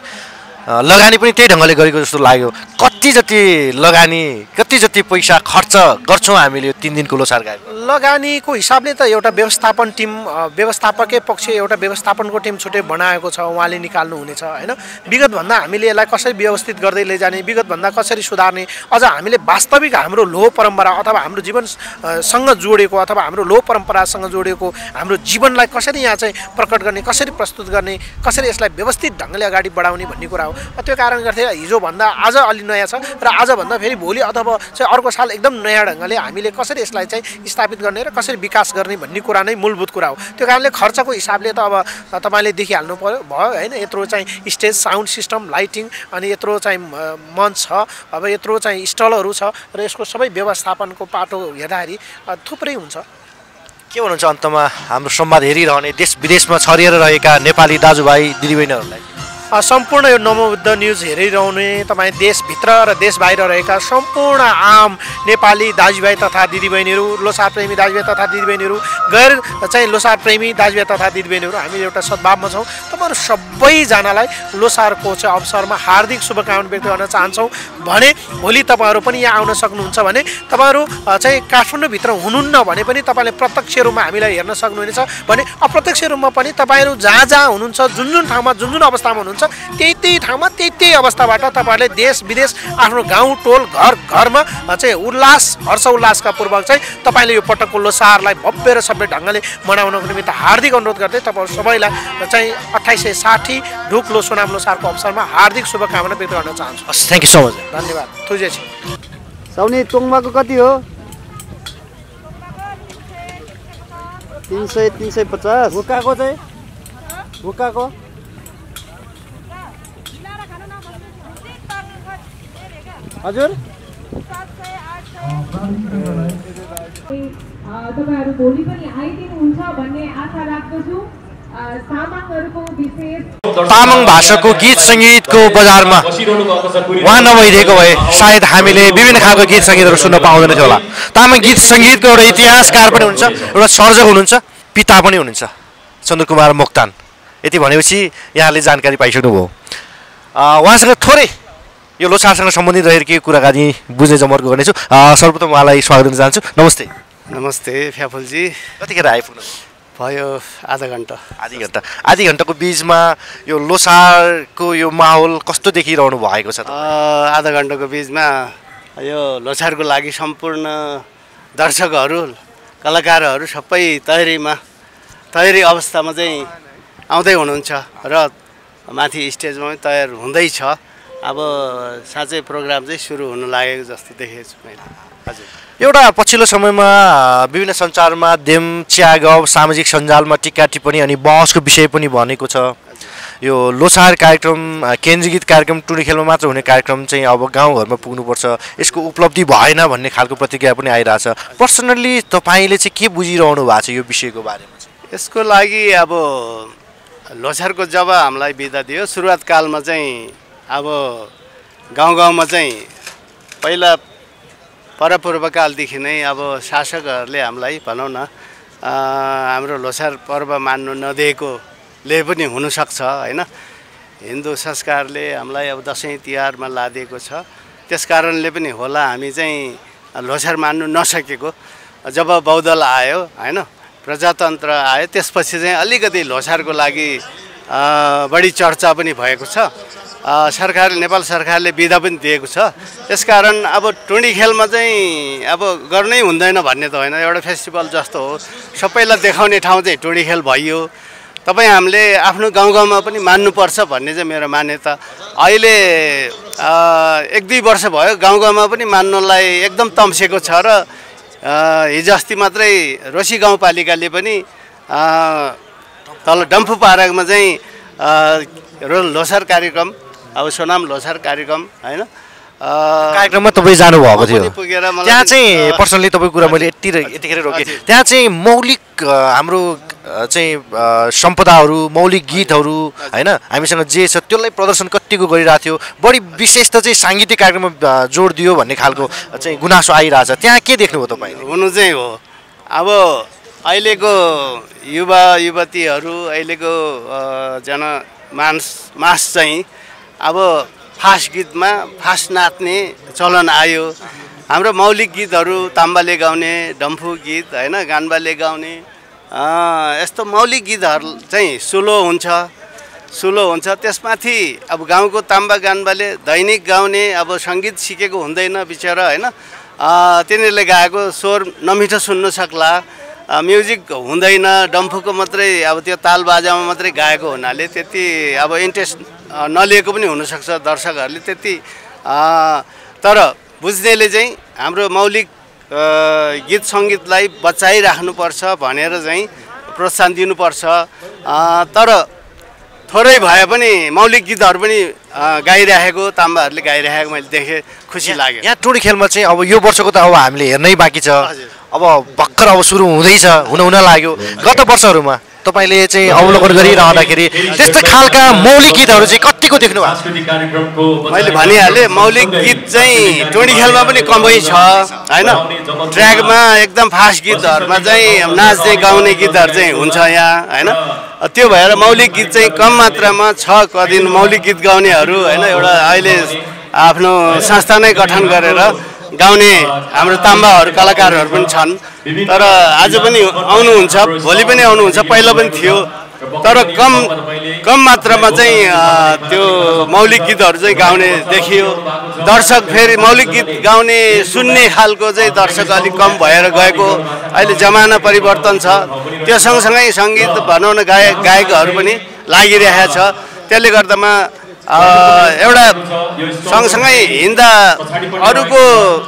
लगानी पनि त्यही ढङ्गले गरेको जस्तो लाग्यो। कति जति लगानी, कति जति पैसा खर्च गर्छौँ हामीले यो 3 दिनको लोसार कार्यक्रम? लगानीको हिसाबले त एउटा व्यवस्थापन टिम, व्यवस्थापकै पक्ष एउटा व्यवस्थापनको टिम छुट्टै बनाएको छ, उहाँले निकाल्नु हुनेछ होइन। विगतभन्दा हामीले यसलाई कसरी व्यवस्थित गर्दै लैजाने, विगतभन्दा कसरी सुधार्ने, अझ हामीले वास्तविक हाम्रो लोह परम्परा अथवा हाम्रो जीवनसँग जोडेको अथवा हाम्रो लोह परम्परासँग जोडेको हाम्रो जीवनलाई कसरी यहाँ चाहिँ प्रकट गर्ने, कसरी प्रस्तुत गर्ने, कसरी यसलाई व्यवस्थित ढङ्गले अगाडि बढाउने भन्ने कुरा हो। त्यो कारणले गर्दा हिजोभन्दा आज अलि नयाँ छ र आजभन्दा फेरि भोलि अथवा चाहिँ अर्को साल एकदम नयाँ ढङ्गले हामीले कसरी यसलाई चाहिँ स्थापित गर्ने र कसरी विकास गर्ने भन्ने कुरा नै मूलभूत कुरा हो। त्यो कारणले खर्चको हिसाबले त अब तपाईँले देखिहाल्नु पर्यो भयो होइन। यत्रो चाहिँ स्टेज, साउन्ड सिस्टम, लाइटिङ, अनि यत्रो चाहिँ मञ्च छ, अब यत्रो चाहिँ स्टलहरू छ र यसको सबै व्यवस्थापनको पाटो हेर्दाखेरि थुप्रै हुन्छ। के भन्नुहुन्छ अन्तमा हाम्रो संवाद हेरिरहने देश विदेशमा छरिएर रहेका नेपाली दाजुभाइ दिदीबहिनीहरूलाई? सम्पूर्ण यो नमोबुद्ध न्युज हेरिरहने तपाईँ देशभित्र र देश बाहिर रहेका सम्पूर्ण आम नेपाली दाजुभाइ तथा दिदीबहिनीहरू, लोसार प्रेमी दाजुभाइ तथा दिदीबहिनीहरू, गैर चाहिँ लोसार प्रेमी दाजुभाइ तथा दिदीबहिनीहरू, हामी एउटा सद्भावमा छौँ। तपाईँहरू सबैजनालाई लोसारको चाहिँ अवसरमा हार्दिक शुभकामना व्यक्त गर्न चाहन्छौँ। भने भोलि तपाईँहरू पनि यहाँ आउन सक्नुहुन्छ भने तपाईँहरू चाहिँ काठमाडौँभित्र हुनुहुन्न भने पनि तपाईँले प्रत्यक्ष रूपमा हामीलाई हेर्न सक्नुहुनेछ। भने अप्रत्यक्ष रूपमा पनि तपाईँहरू जहाँ जहाँ हुनुहुन्छ, जुन जुन ठाउँमा, जुन जुन अवस्थामा हुनुहुन्छ, त्यही ठाउँमा त्यही अवस्थाबाट तपाईँहरूले देश विदेश आफ्नो गाउँ टोल घर घरमा चाहिँ उल्लास हर्ष उल्लासका पूर्वक चाहिँ तपाईँले यो पटकको लोसारलाई भव्य र सभ्य ढङ्गले मनाउनको निमित्त हार्दिक अनुरोध गर्दै तपाईँहरू सबैलाई चाहिँ 2860 ढुक्लो सोनाम लोसारको अवसरमा हार्दिक शुभकामना व्यक्त गर्न चाहन्छु। Thank you so much. धन्यवाद। तुझेछि साउनी तोङमाको कति हो? 300-350। हुक्काको चाहिँ हुक्काको हजुर तपाईहरु भोलि पनि आइदिनुहुन्छ भन्ने आशा राख्दछु। सामानहरुको विशेष तामाङ भाषाको गीत सङ्गीतको बजारमा उहाँ नभइदिएको भए सायद हामीले विभिन्न खालको गीत सङ्गीतहरू सुन्न पाउँदैन थियो होला। तामाङ गीत सङ्गीतको एउटा इतिहासकार पनि हुनुहुन्छ, एउटा सर्जक हुनुहुन्छ, पिता पनि हुनुहुन्छ, चन्द्रकुमार मोक्तान। यति भनेपछि यहाँले जानकारी पाइसक्नुभयो। उहाँसँग थोरै यो लोसारसँग सम्बन्धित रहेर केही कुराकानी बुझ्ने जमर्को गर्नेछु। सर्वप्रथम उहाँलाई स्वागत गर्न चाहन्छु। नमस्ते। नमस्ते फ्याफुलजी। कतिखेर आइपुग्नु भयो? आधा घन्टा। आधी घन्टाको बिचमा यो लोसारको यो माहौल कस्तो देखिरहनु भएको छ? आधा घन्टाको बिचमा यो लोसारको लागि सम्पूर्ण दर्शकहरू, कलाकारहरू सबै तयारी अवस्थामा चाहिँ आउँदै हुनुहुन्छ र माथि स्टेजमा पनि तयार हुँदैछ। अब साँच्चै प्रोग्राम चाहिँ सुरु हुन लागेको जस्तो देखेको छु मैले। हजुर, एउटा पछिल्लो समयमा विभिन्न सञ्चार माध्यम, चियागफ, सामाजिक सञ्जालमा टिक्का टिप्पणी अनि बहसको विषय पनि बनेको छ। यो लोसार कार्यक्रम केन्द्रीकृत कार्यक्रम, टुँडी खेलमा मात्र हुने कार्यक्रम चाहिँ अब गाउँघरमा पुग्नुपर्छ, यसको उपलब्धि भएन भन्ने खालको प्रतिक्रिया पनि आइरहेछ। पर्सनल्ली तपाईँले चाहिँ के बुझिरहनु भएको छ यो विषयको बारेमा? यसको लागि अब लोसारको जब हामीलाई बिदा दियो, सुरुवात कालमा चाहिँ अब गाउँमा चाहिँ पहिला परपूर्वकालदेखि नै अब शासकहरूले हामीलाई भनौँ न हाम्रो लोसार पर्व मान्नु नदिएकोले पनि हुनसक्छ होइन। हिन्दू संस्कारले हामीलाई अब दसैँ तिहारमा लादिएको छ, त्यस कारणले पनि होला हामी चाहिँ लोसार मान्नु नसकेको। जब बौद्धल आयो होइन, प्रजातन्त्र आयो, त्यसपछि चाहिँ अलिकति लोसारको लागि बढी चर्चा पनि भएको छ। नेपाल सरकारले बिदा पनि दिएको छ। त्यसकारण अब टुँडी खेलमा चाहिँ अब गर्नै हुँदैन भन्ने त होइन, एउटा फेस्टिभल जस्तो हो, सबैलाई देखाउने ठाउँ चाहिँ टुँडी खेल भइयो। तपाईँ हामीले आफ्नो गाउँ गाउँमा पनि मान्नुपर्छ भन्ने चाहिँ मेरो मान्यता। अहिले 1-2 वर्ष भयो गाउँ गाउँमा पनि मान्नलाई एकदम तम्सेको छ र हिजो अस्ति मात्रै रोसी गाउँपालिकाले पनि तल डम्फु पार्कमा चाहिँ लोसार कार्यक्रम अब सोनाम लोसार कार्यक्रम होइन कार्यक्रममा तपाईँ जानुभएको थियो पुगेर त्यहाँ चाहिँ पर्सनली तपाईँको कुरा मैले यतिखेर रोकेँ त्यहाँ चाहिँ मौलिक हाम्रो चाहिँ सम्पदाहरू मौलिक गीतहरू होइन हामीसँग जे छ त्यसलाई प्रदर्शन कतिको गरिरहेको थियो बढी विशेष त चाहिँ साङ्गीतिक कार्यक्रममा जोड दियो भन्ने खालको चाहिँ गुनासो आइरहेछ त्यहाँ के देख्नुभयो तपाईँले हुनु चाहिँ हो अब अहिलेको युवा युवतीहरू अहिलेको मास चाहिँ अब फास्ट गीतमा फास्ट नाच्ने चलन आयो हाम्रो मौलिक गीतहरू ताम्बाले गाउने डम्फु गीत होइन गान्बाले गाउने यस्तो मौलिक गीतहरू चाहिँ स्लो हुन्छ त्यसमाथि अब गाउँको ताम्बा गान्बाले दैनिक गाउने अब सङ्गीत सिकेको हुँदैन बिचरा होइन तिनीहरूले गाएको स्वर नमिठो सुन्न सक्ला म्युजिक हुँदैन डम्फुको मात्रै अब त्यो ताल बाजामा मात्रै गाएको हुनाले त्यति अब इन्ट्रेस्ट नलिएको पनि हुनसक्छ दर्शकहरूले त्यति तर बुझ्नेले चाहिँ हाम्रो मौलिक गीत सङ्गीतलाई बचाइराख्नुपर्छ भनेर चाहिँ प्रोत्साहन दिनुपर्छ तर थोरै भए पनि मौलिक गीतहरू पनि गाइराखेको ताम्बाहरूले गाइराखेको मैले देखेँ खुसी लाग्यो यहाँ टोडी खेलमा चाहिँ अब यो वर्षको त अब हामीले हेर्नै बाँकी छ अब भर्खर अब सुरु हुँदैछ हुन लाग्यो गत वर्षहरूमा तपाईँले चाहिँ अवलोकन गरिरहँदाखेरि त्यस्तो खालका मौलिक गीतहरू चाहिँ कतिको देख्नु भएको मैले भनिहालेँ मौलिक गीत चाहिँ टोडी खेलमा पनि कमै छ होइन ट्र्याकमा एकदम फास्ट गीतहरूमा चाहिँ नाच्ने गाउने गीतहरू चाहिँ हुन्छ यहाँ होइन त्यो भएर मौलिक गीत चाहिँ कम मात्रामा छ कदिन मौलिक गीत गाउनेहरू होइन एउटा अहिले आफ्नो संस्था नै गठन गरेर गाउने हाम्रो ताम्बाहरू कलाकारहरू पनि छन् तर आज पनि आउनुहुन्छ भोलि पनि आउनुहुन्छ पहिला पनि थियो तर कम मात्रामा चाहिँ त्यो मौलिक गीतहरू चाहिँ गाउने देखियो दर्शक फेरि मौलिक गीत गाउने सुन्ने खालको चाहिँ दर्शक अलिक कम भएर गएको अहिले जमाना परिवर्तन छ त्यो सँगसँगै सङ्गीत भनौँ न गायकहरू पनि लागिरहेको छ त्यसले गर्दामा एउटा सँगसँगै हिँड्दा अरूको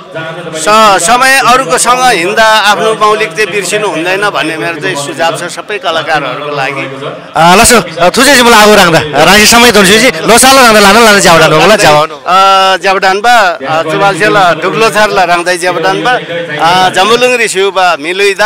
समय अरूकोसँग हिँड्दा आफ्नो मौलिक चाहिँ बिर्सिनु हुँदैन भन्ने मेरो चाहिँ सुझाव छ सबै कलाकारहरूको लागि लसो थुजे मलाई आगो राख्दा राजी समय दर्शुजी लोसाल राख्दा लान जावडान होला जावडानबा चुबालसेला ढुक्लो छर्ला राख्दै जावडानबा जम्बुलुङ्ग्री सिउबा मिलुइदा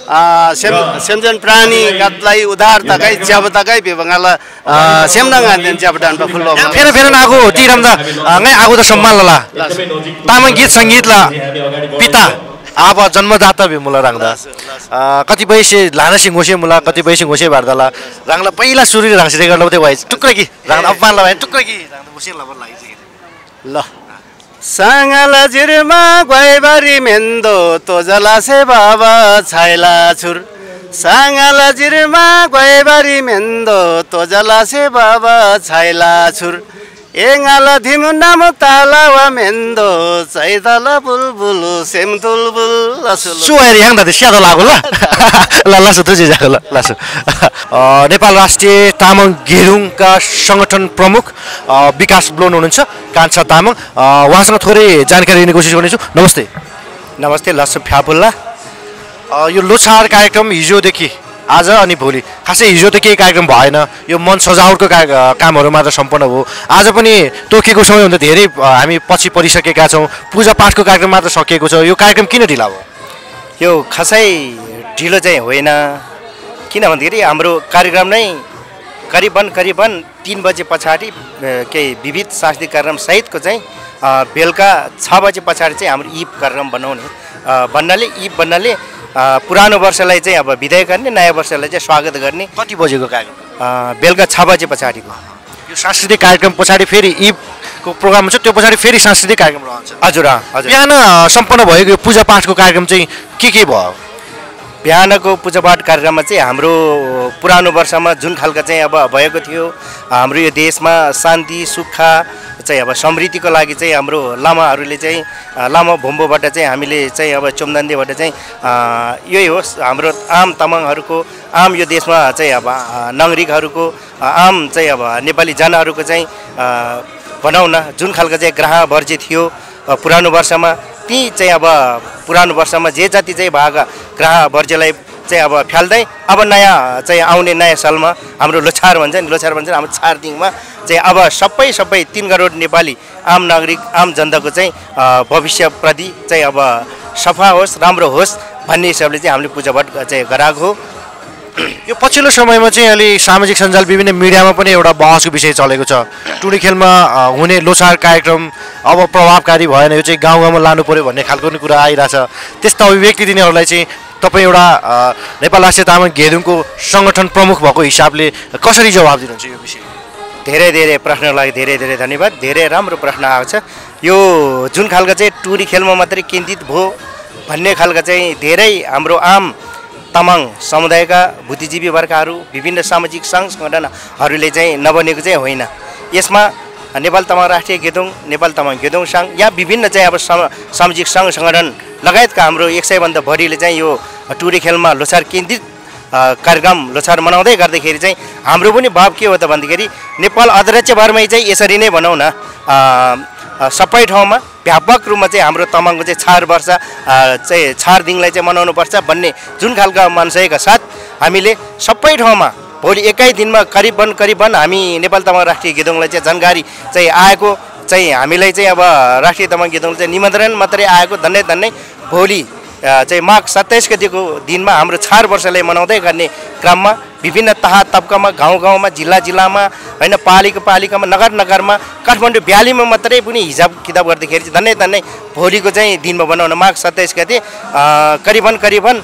सेमजन प्राणी गातलाई उधार तकाई च्याब तकाई बेबंगाला सेमदङ आन्देन च्याबडान प फुल्लो फेर आगो तिरमदा ngai आगो त सम्मान लला तामाङ गीत संगीत ला पिता अब जन्मदाता बे मुला रांगदा कतिपय से लाना सिंगोसे मुला कतिपय सिंगोसे बार्दाला रांगला पहिला सुरु रांगसे गर्दा त भइ टुक्रा कि रांगला अपमान ला भइ टुक्रा कि रांगदा बसे ला लागि ल सांगाला जिरमा गएबारी मेन्दो तोजलासे बाबा छाइला छुर सांगाला जिरमा गएबारी मेन्दो तोजलासे बाबा छाइला छुर एंगाला धिम नाम तालावा मेन्दो चैताला बुलबुल सेमतुलबुल सुएर यहाँ दादा स्यादो लाग्यो ल लसो तुझे जाको ल लसो नेपाल राष्ट्रिय तामाङ गेरुङका संगठन प्रमुख विकास ब्लोन हुनुहुन्छ कान्छा तामाङ उहाँसँग थोरै जानकारी लिने कोसिस गर्नेछु नमस्ते नमस्ते लसो फ्यापुल्ला यो लोछार कार्यक्रम हिजोदेखि आज अनि भोलि खासै हिजो त केही कार्यक्रम भएन यो मन सजावटको कामहरू मात्र सम्पन्न भयो आज पनि तोकेको समयभन्दा धेरै हामी पछि परिसकेका छौँ पूजापाठको कार्यक्रम मात्र सकिएको छ यो कार्यक्रम किन ढिला भयो यो खासै ढिलो चाहिँ होइन किन भन्दाखेरि हाम्रो कार्यक्रम नै करिबन 3 बजे पछाडि केही विविध सांस्कृतिक कार्यक्रम सहितको चाहिँ बेलुका 6 बजे पछाडि चाहिँ हाम्रो ईद कार्यक्रम बनाउने भन्नाले पुरानो वर्षलाई चाहिँ अब विदाय गर्ने नयाँ वर्षलाई चाहिँ स्वागत गर्ने कति बजेको कार्यक्रम बेलुका 6 बजे पछाडिको यो सांस्कृतिक कार्यक्रम पछाडि फेरि ईदको प्रोग्राम हुन्छ त्यो पछाडि फेरि सांस्कृतिक कार्यक्रम रहन्छ हजुर बिहान सम्पन्न भएको यो पूजापाठको कार्यक्रम चाहिँ के भयो बिहानको पूजापाठ कार्यक्रममा चाहिँ हाम्रो पुरानो वर्षमा जुन खालको चाहिँ अब भएको थियो हाम्रो यो देशमा शान्ति सुख चाहिँ अब समृद्धिको लागि चाहिँ हाम्रो लामाहरूले चाहिँ लामा भोम्बोबाट चाहिँ हामीले चाहिँ अब चोमदान्देबाट चाहिँ यही होस् हाम्रो आम तामाङहरूको आम यो देशमा चाहिँ अब नागरिकहरूको आम चाहिँ अब नेपाली जनाहरूको चाहिँ भनौँ न जुन खालको चाहिँ ग्रह वर्जित थियो पुरानो वर्षमा ती चाहिँ अब पुरानो वर्षमा जे जति चाहिँ भागा ग्रह वर्ज्यलाई चाहिँ अब फ्याल्दै अब नयाँ चाहिँ आउने नयाँ सालमा हाम्रो लोछार भन्छ नि हाम्रो 4 दिनमा चाहिँ अब सबै 3 करोड नेपाली आम नागरिक आम जनताको चाहिँ भविष्यप्रति चाहिँ अब सफा होस् राम्रो होस् भन्ने हिसाबले चाहिँ हामीले पूजापाठ चाहिँ गराएको हो। यो पछिल्लो समयमा चाहिँ अलि सामाजिक सञ्जाल विभिन्न मिडियामा पनि एउटा बहसको विषय चलेको छ। टुडी खेलमा हुने लोछार कार्यक्रम अब प्रभावकारी भएन, यो चाहिँ गाउँ गाउँमा लानु पर्यो भन्ने खालको पनि कुरा आइरहेछ। त्यस्तो अभिव्यक्ति दिनेहरूलाई चाहिँ तपाईँ एउटा नेपाल राष्ट्रिय तामाङ गेदुङको सङ्गठन प्रमुख भएको हिसाबले कसरी जवाब दिनुहुन्छ यो विषय? धेरै प्रश्नको लागि धेरै धन्यवाद। धेरै राम्रो प्रश्न आएको छ। यो जुन खालको चाहिँ टुडी खेलमा मात्रै केन्द्रित भयो भन्ने खालको चाहिँ धेरै हाम्रो आम तामाङ समुदायका बुद्धिजीवी वर्गहरू विभिन्न सामाजिक सङ्घ सङ्गठनहरूले चाहिँ नबनेको चाहिँ होइन। यसमा नेपाल तामाङ राष्ट्रिय गेदुङ, नेपाल तामाङ गेदुङ सङ्घ या विभिन्न चाहिँ अब सामाजिक सङ्घ सङ्गठन लगायतका हाम्रो 100 भन्दा बढीले चाहिँ यो टुडी खेलमा लोछार केन्द्रित कार्यक्रम लोछार मनाउँदै गर्दाखेरि चाहिँ हाम्रो पनि भाव के हो त भन्दाखेरि नेपाल अध्यक्षभरमै चाहिँ यसरी नै भनौँ न सबै ठाउँमा व्यापक रूपमा चाहिँ हाम्रो तामाङको चाहिँ 4 वर्ष चाहिँ 4 दिनलाई चाहिँ मनाउनुपर्छ भन्ने जुन खालका मानसिकका साथ हामीले सबै ठाउँमा भोलि एकै दिनमा करिबन हामी नेपाल तामाङ राष्ट्रिय गेदुङलाई चाहिँ जानकारी चाहिँ आएको चाहिँ हामीलाई चाहिँ अब राष्ट्रिय तामाङ गेदुङ चाहिँ निमन्त्रण मात्रै आएको धन्य भोलि चाहिँ माघ 27 गतिको दिनमा हाम्रो 4 वर्षलाई मनाउँदै गर्ने क्रममा विभिन्न तह तबकामा गाउँ-गाउँमा जिल्लामा हैन पालिकामा नगरमा काठमाडौँ भ्यालीमा मात्रै पनि हिसाब किताब गर्दाखेरि चाहिँ धन्य भोलिको चाहिँ दिनमा बनाउन माघ 27 गते करिबन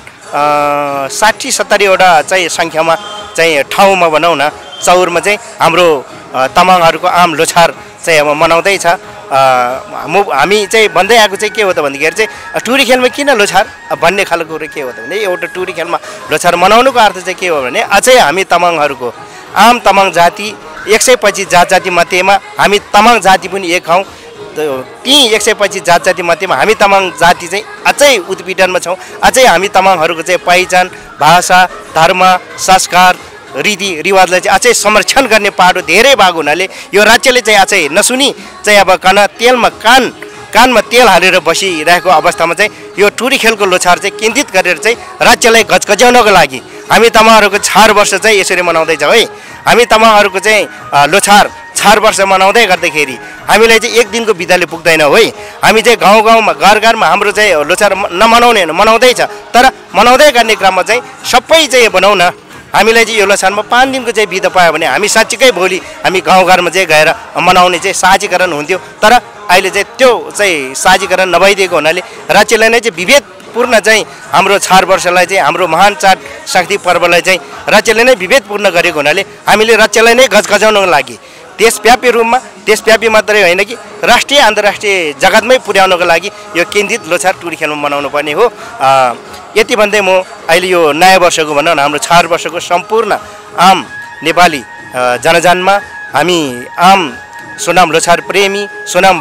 60-70 वटा चाहिँ सङ्ख्यामा चाहिँ ठाउँमा भनौँ न चौरमा चाहिँ हाम्रो तामाङहरूको आम लोछार चाहिँ अब मनाउँदैछ। हामी चाहिँ भन्दै आएको चाहिँ के हो त भन्दाखेरि चाहिँ टुडी खेलमा किन लोछार भन्ने खालको कुरो के हो त भने एउटा टुडी खेलमा लोछार मनाउनुको अर्थ चाहिँ के हो भने अझै हामी तामाङहरूको आम तामाङ जाति 125 जाति मध्येमा हामी तामाङ जाति पनि एक हौँ। ती 125 जाति मध्येमा हामी तामाङ जाति चाहिँ अझै उत्पीडनमा छौँ। अझै हामी तामाङहरूको चाहिँ पहिचान भाषा धर्म संस्कार रीतिरिवाजलाई चाहिँ अझै संरक्षण गर्ने पाटो धेरै भएको हुनाले यो राज्यले चाहिँ अझै नसुनी चाहिँ अब कानमा तेल हालेर बसिरहेको अवस्थामा चाहिँ यो टुडी खेलको लोछार चाहिँ केन्द्रित गरेर चाहिँ राज्यलाई गजगज्याउनको लागि हामी तामाङहरूको 4 वर्ष चाहिँ यसरी मनाउँदैछौँ है। हामी तामाङहरूको चाहिँ लोछार 4 वर्ष मनाउँदै गर्दाखेरि हामीलाई चाहिँ एक दिनको बिदाले पुग्दैन हो है। हामी चाहिँ गाउँमा घरमा हाम्रो चाहिँ लोछार नमनाउने मनाउँदैछ, तर मनाउँदै गर्ने क्रममा चाहिँ सबै चाहिँ भनौँ न हामीलाई चाहिँ यो लोछारमा 5 दिनको चाहिँ बिदा पायो भने हामी साँच्चीकै भोलि हामी गाउँघरमा चाहिँ गएर मनाउने चाहिँ साझीकरण हुन्थ्यो। तर अहिले चाहिँ त्यो चाहिँ साझीकरण नभइदिएको हुनाले राज्यले नै चाहिँ विभेदपूर्ण चाहिँ हाम्रो 4 वर्षलाई चाहिँ हाम्रो महान चाड शक्ति पर्वलाई चाहिँ राज्यले नै विभेदपूर्ण गरेको हुनाले हामीले राज्यलाई नै गजगजाउनको लागि देशव्यापी रूपमा देशव्यापी मात्रै होइन कि राष्ट्रिय अन्तर्राष्ट्रिय जगतमै पुर्याउनको लागि यो केन्द्रित लोछार टुडी खेलमा मनाउनु पर्ने हो। यति भन्दै म अहिले यो नयाँ वर्षको भनौँ न हाम्रो 4 वर्षको सम्पूर्ण आम नेपाली जनजनमा हामी आम सोनाम लोछार प्रेमी सोनाम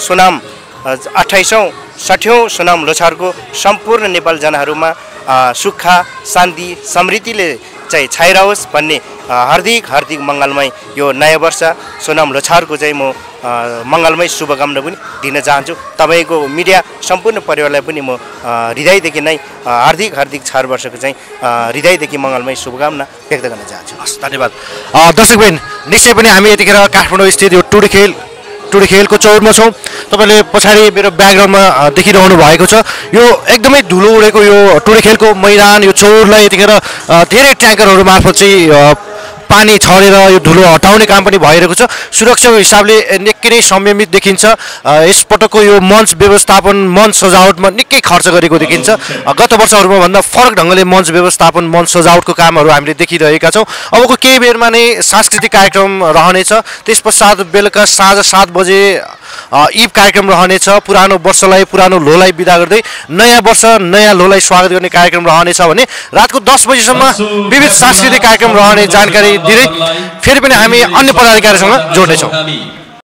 28औं 60औं सोनाम लोछारको सम्पूर्ण नेपाल जनाहरूमा सुख शान्ति समृद्धिले चाहिँ छाइरहोस् भन्ने हार्दिक मङ्गलमय यो नयाँ वर्ष सोनाम लोछारको चाहिँ म मङ्गलमय शुभकामना पनि दिन चाहन्छु। तपाईँको मिडिया सम्पूर्ण परिवारलाई पनि म हृदयदेखि नै हार्दिक 4 वर्षको चाहिँ हृदयदेखि मङ्गलमय शुभकामना व्यक्त गर्न चाहन्छु। हस्, धन्यवाद। दर्शकबिन निश्चय पनि हामी यतिखेर काठमाडौँ स्थित यो टुडी खेलको चौरमा छौँ। तपाईँले पछाडि मेरो ब्याकग्राउन्डमा देखिरहनु भएको छ यो एकदमै धुलो उडेको यो टुडी खेलको मैदान, यो चौरलाई यतिखेर धेरै ट्याङ्करहरू मार्फत चाहिँ पानी छरेर यो धुलो हटाउने काम पनि भइरहेको छ। सुरक्षाको हिसाबले निकै नै संयमित देखिन्छ। यसपटकको यो मञ्च व्यवस्थापन मञ्च सजावटमा निकै खर्च गरेको देखिन्छ। गत वर्षहरूमा भन्दा फरक ढङ्गले मञ्च व्यवस्थापन मञ्च सजावटको कामहरू हामीले देखिरहेका छौँ। अबको केही बेरमा नै सांस्कृतिक कार्यक्रम रहनेछ। त्यस पश्चात बेलुका साँझ 7 बजे इभ कार्यक्रम रहनेछ। पुरानो वर्षलाई पुरानो लोलाई बिदा गर्दै नयाँ वर्ष नयाँ लोलाई स्वागत गर्ने कार्यक्रम रहनेछ भने रातको 10 बजीसम्म विविध सांस्कृतिक कार्यक्रम रहने जानकारी दिँदै फेरि पनि हामी अन्य पदाधिकारीसँग जोड्नेछौँ।